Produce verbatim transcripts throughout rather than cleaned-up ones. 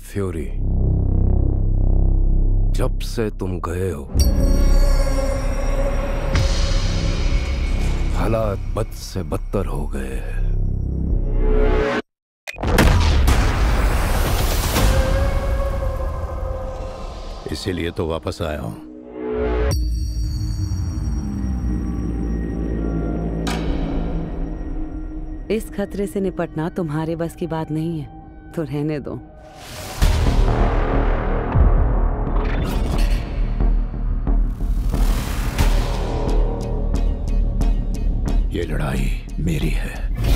Fury, जब से तुम गए हो हालात बद से बदतर हो गए हैं। इसीलिए तो वापस आया हूं। इस खतरे से निपटना तुम्हारे बस की बात नहीं है, तो रहने दो। ये लड़ाई मेरी है।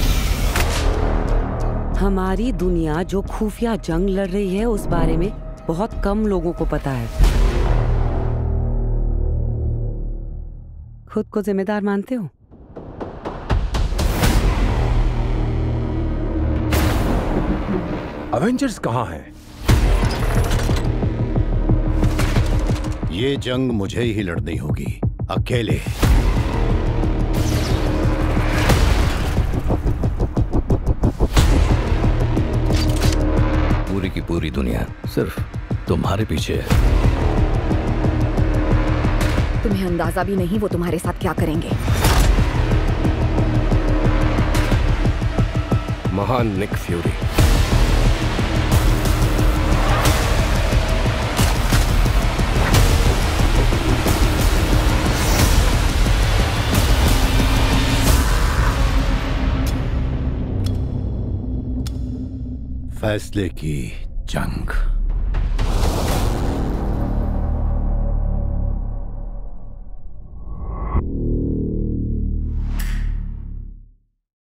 हमारी दुनिया जो खुफिया जंग लड़ रही है उस बारे में बहुत कम लोगों को पता है। खुद को जिम्मेदार मानते हो? अवेंजर्स कहाँ हैं? ये जंग मुझे ही लड़नी होगी, अकेले। पूरी की पूरी दुनिया सिर्फ तुम्हारे पीछे है। तुम्हें अंदाजा भी नहीं वो तुम्हारे साथ क्या करेंगे। महान निक फ्यूरी, फैसले की जंग।